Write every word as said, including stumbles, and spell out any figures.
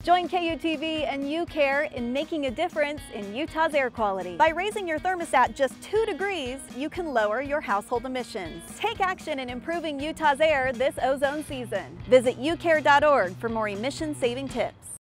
Join K U T V and UCAIR in making a difference in Utah's air quality. By raising your thermostat just two degrees, you can lower your household emissions. Take action in improving Utah's air this ozone season. Visit U C A I R dot org for more emission-saving tips.